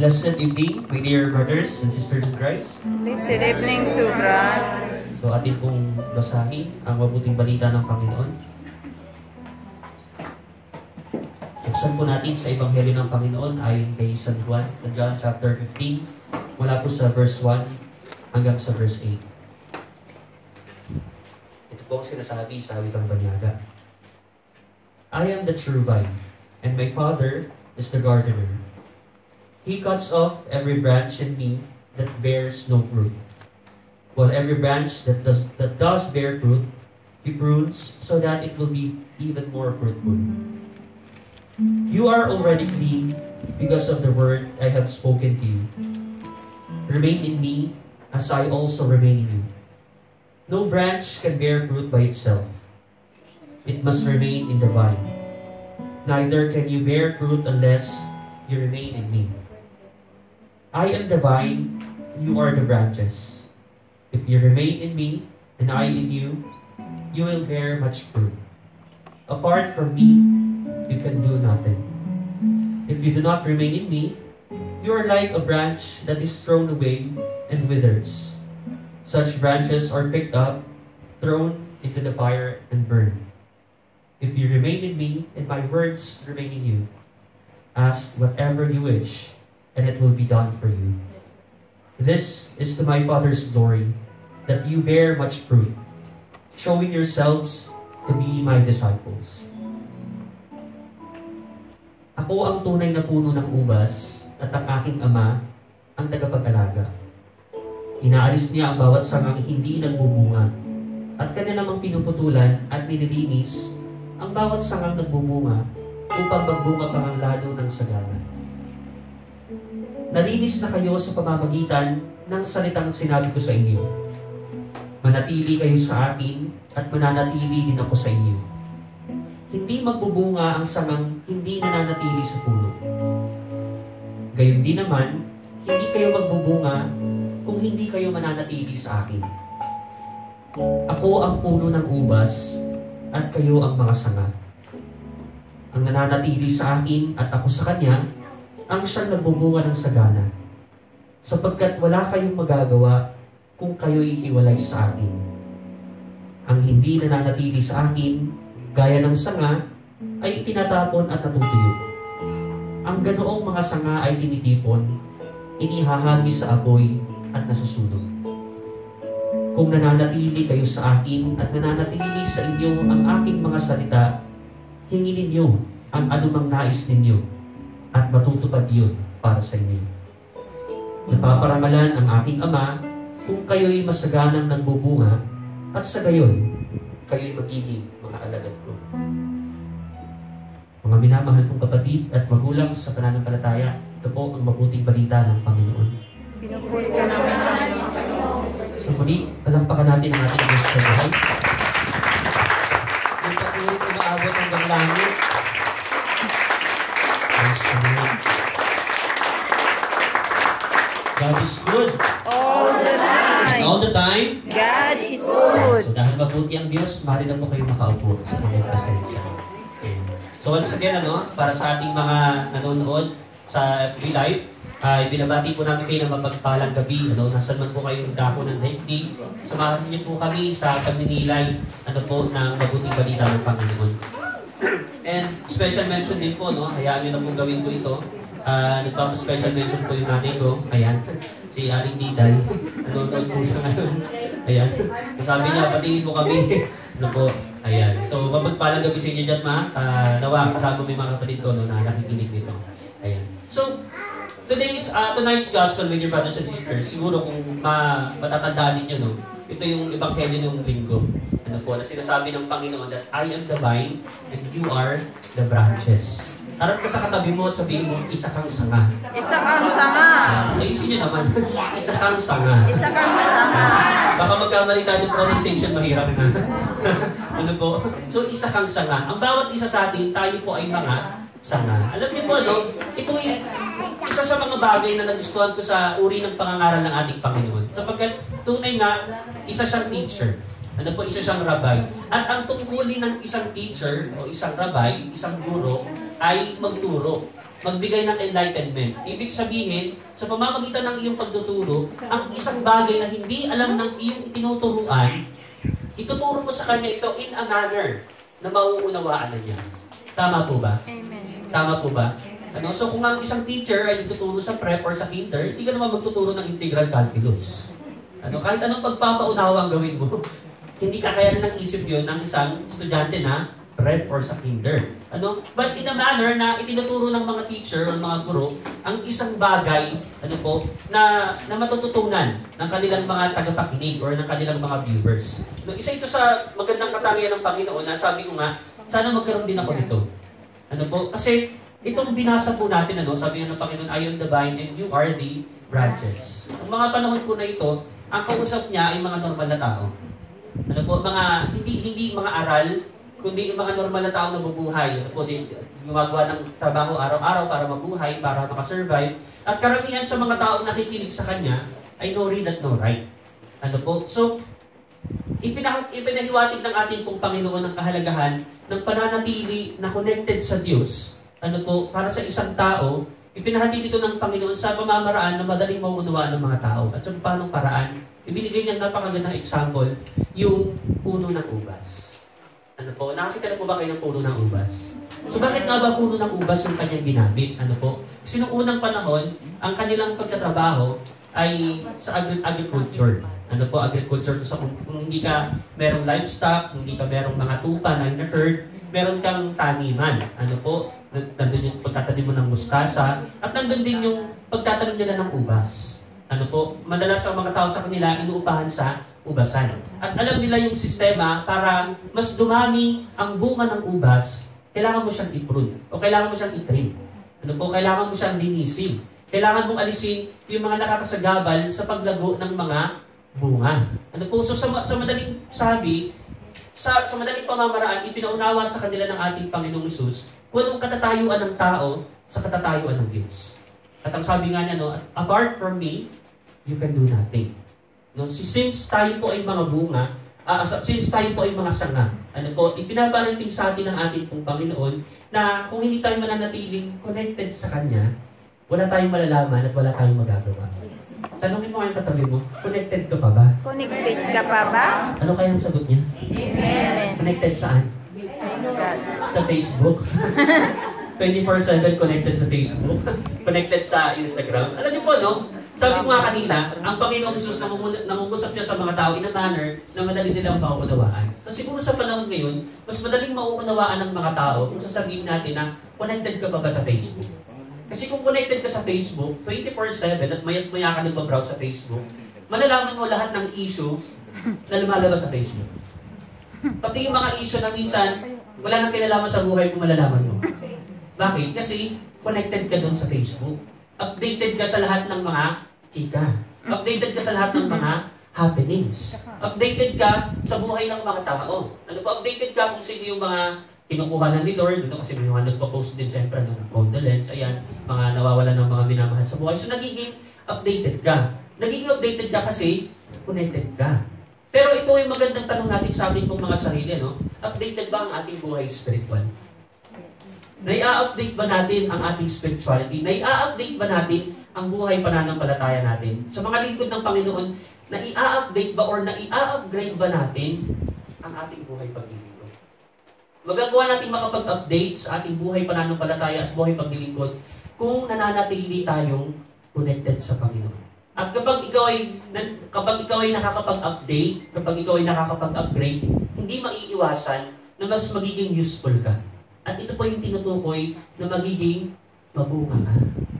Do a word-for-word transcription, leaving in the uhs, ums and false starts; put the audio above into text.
Blessed evening, my dear brothers and sisters in Christ. Blessed evening to brother. So atin pong basahin ang mabuting balita ng Panginoon. Buksan po natin sa Ebanghelyo ng Panginoon ayon kay San Juan, John chapter fifteen, mula po sa verse one hanggang sa verse eight. Ito po ang sinasabi sa Wikang Banyaga. I am the true vine, and my Father is the gardener. He cuts off every branch in me that bears no fruit, while every branch that does, that does bear fruit, He prunes so that it will be even more fruitful. You are already clean because of the word I have spoken to you. Remain in me as I also remain in you. No branch can bear fruit by itself. It must remain in the vine. Neither can you bear fruit unless you remain in me. I am the vine, you are the branches. If you remain in me, and I in you, you will bear much fruit. Apart from me, you can do nothing. If you do not remain in me, you are like a branch that is thrown away and withers. Such branches are picked up, thrown into the fire, and burned. If you remain in me, and my words remain in you, ask whatever you wish, and it will be done for you. This is to my Father's glory, that you bear much fruit, showing yourselves to be my disciples. Ako ang tunay na puno ng ubas, at ang aking Ama ang tagapag-alaga. Inaalis niya ang bawat sangang hindi nagbubunga, at kanya namang pinuputulan at nililinis ang bawat sangang nagbubunga upang magbunga pang lalo ng sagana. Nalinis na kayo sa pamamagitan ng salitang sinabi ko sa inyo. Manatili kayo sa akin at mananatili din ako sa inyo. Hindi magbubunga ang sangang hindi nananatili sa puno. Gayon din naman, hindi kayo magbubunga kung hindi kayo mananatili sa akin. Ako ang puno ng ubas at kayo ang mga sanga. Ang nananatili sa akin at ako sa kanya, ang siyang nagbubunga ng sagana, sapagkat wala kayong magagawa kung kayo'y hiwalay sa akin. Ang hindi nananatili sa akin, gaya ng sanga, ay itinatapon at natutuyo. Ang ganoong mga sanga ay tinitipon, inihahagi sa apoy at nasusunog. Kung nananatili kayo sa akin at nananatili sa inyo ang aking mga salita, hingin ninyo ang anumang nais ninyo, at matutupad yun para sa inyo. Napaparangalan ang aking Ama kung kayo'y masaganang nagbubunga, at sa gayon, kayo'y magiging mga alagad ko. Mga minamahal kong kapatid at magulang sa pananampalataya, ito po ang mabuting balita ng Panginoon. Pinupuri ka namin ang Panginoon. Sa muli, palampakan natin ang ating Diyos sa buhay. Yung patuloy umaabot hanggang langit. God is good. All the time. And all the time, God is good. so dahil mabuti ang Diyos, maaari na po kayo makaupo sa kanyang presensya. Okay. So once again, ano, para sa ating mga nanonood sa F B Live, ay uh, binabati po namin kayo ng mapagpalang gabi. Ano, nasan man po kayong dako ng daigdig, samahan niyo po kami sa pagninilay ano po, ng mabuting balita ng Panginoon. And special mention din po, no? Hayaan nyo na pong gawin ko ito. Uh, Nagpapa-special mention po yung nanay ko. Ayan, si Aling Diday. Nanonood po siya ngayon. Ayan. Sabi niya, patingin mo kami. Ano po? Ayan. So, mapagpalang gabi sa inyo dyan, ma. Uh, nawa, kasama mo yung mga kapatid ko, no, na nakikinig nito. Ayan. So, today's, uh, tonight's gospel, with your brothers and sisters, siguro kung ma matatandaan ninyo, no, ito yung ebanghelyo ng linggo. Ano po, na sinasabi ng Panginoon that I am the vine and you are the branches. Harap ka sa katabi mo at sabihin mo, isa kang sanga. Isa kang sanga. Uh, ayusin nyo naman, isa kang sanga. Isa kang sanga. Baka magkamali tayo ng pronunciation, mahirap na. Ano po? So, isa kang sanga. Ang bawat isa sa atin, tayo po ay mga sanga. Alam niyo po, no? Ito ay isa sa mga bagay na nagustuhan ko sa uri ng pangangaral ng ating Panginoon. Sapagkat tunay nga, isa siyang teacher. Ano po, isa siyang rabay. At ang tungkulin ng isang teacher o isang rabay, isang guro, ay magturo, magbigay ng enlightenment. Ibig sabihin, sa pamamagitan ng iyong pagtuturo, ang isang bagay na hindi alam ng iyong tinuturuan, ituturo mo sa kanya ito in a manner na mauunawaan na niya. Tama po ba? Amen. Tama po ba? Ano? So kung ang isang teacher ay nagtuturo sa prep or sa kinder, hindi ka naman magtuturo ng integral calculus. Ano? Kahit anong pagpapaunawa ang gawin mo, hindi kakayanin ng isip yun ng isang estudyante na prep or sa kinder. Ano? But in a manner na itinuturo ng mga teacher o mga guro ang isang bagay ano po, na, na matututunan ng kanilang mga tagapakinig or ng kanilang mga viewers. No, isa ito sa magandang katangian ng Panginoon na sabi ko nga, sana magkaroon din ako nito. Ano po? Kasi itong binasa po natin, ano, sabi ng Panginoon, I am the vine and you are the branches. Ang mga panahon po na ito, ang kausap niya ay mga normal na tao. Ano po? Mga, hindi, hindi mga aral, kundi yung mga normal na tao na bubuhay. Ano po? Gumagawa ng trabaho araw-araw para mabuhay, para makasurvive. At karamihan sa mga taong nakikinig sa kanya ay no read at no write. Ano po? So, ipinah ipinahiwatig ng ating pong Panginoon ang kahalagahan ng pananatili na connected sa Diyos. Ano po, para sa isang tao, ipinahatid ito ng Panginoon sa pamamaraan na madaling mauunawaan ng mga tao. At sa paanong paraan, ibinigay niya napakagandang example, yung puno ng ubas. Ano po, nakakita na po ba kayo ng puno ng ubas? So bakit nga ba puno ng ubas yung kanyang ginamit? Ano po? Kasi noong unang panahon, ang kanilang pagkatrabaho ay sa agri agriculture. Ano po, agriculture to sa kung, kung hindi ka merong livestock, kung hindi ka merong mga tupa na herd, meron kang taniman. Ano po, nandun yung pagtatanim mo ng mustasa, at nandun din yung pagtatanim nila ng ubas. Ano po, madalas ang mga tao sa kanila inuupahan sa ubasan. At alam nila yung sistema para mas dumami ang bunga ng ubas, kailangan mo siyang i-prune o kailangan mo siyang i-trim. Ano po, kailangan mo siyang linisin. Kailangan mong alisin yung mga nakakasagabal sa paglago ng mga bunga. Ano po, so sa, sa madaling sabi, sa, sa madaling pamamaraan, ipinaunawa sa kanila ng ating Panginoong Hesus kung anong katatayuan ng tao sa katatayuan ng Diyos. At ang sabi nga niya, no, apart from me, you can do nothing. No, since tayo po ay mga bunga, uh, since tayo po ay mga sanga, ano po, ipinabarating sa atin ng ating pong Panginoon na kung hindi tayo mananatiling connected sa Kanya, wala tayong malalaman at wala tayong magagawa. Tanungin mo kayong katabi mo, connected ka pa ba? Connected ka pa ba? Ano kaya ang sagot niya? Amen. Connected saan? Sa Facebook. twenty-four seven connected sa Facebook. Connected sa Instagram. Alam niyo po, no? Sabi ko nga kanina, ang Panginoong Hesus nangungusap siya sa mga tao in a manner na madali nilang mauunawaan. Kasi siguro sa panahon ngayon, mas madaling mauunawaan ng mga tao kung sasabihin natin na connected ka pa ba sa Facebook. Kasi kung connected ka sa Facebook, twenty-four seven at mayat-maya ka nagbabrowse sa Facebook, malalaman mo lahat ng issue na lumalabas sa Facebook. Pati yung mga issue na minsan, wala nang kinalaman sa buhay kung malalaman mo. Bakit? Kasi connected ka doon sa Facebook. Updated ka sa lahat ng mga chika. Updated ka sa lahat ng mga happenings. Updated ka sa buhay ng mga tao. Ano pa? Updated ka kung sino yung mga kinukuha ni Lord. Ano? Kasi may mga nagpo-post din siyempre ng condolence. Ayan, mga nawawalan ng mga minamahal sa buhay. So nagiging updated ka. Nagiging updated ka kasi connected ka. Pero ito yung magandang tanong natin sa ating pong mga sarili. No? Updated ba ang ating buhay spiritual? Nai-update ba natin ang ating spirituality? Nai-update ba natin ang buhay pananampalataya natin? Sa mga lingkod ng Panginoon, nai-update ba or nai-upgrade ba natin ang ating buhay paglilingkod? Magagawa natin makapag-update sa ating buhay pananampalataya at buhay paglilingkod kung nananatili tayong connected sa Panginoon. At kapag ikaw ay kapag ikaw ay nakakapag-update, kapag ikaw ay nakakapag-upgrade, hindi maiiwasan na mas magiging useful ka. At ito po yung tinutukoy na magiging mabunga ka.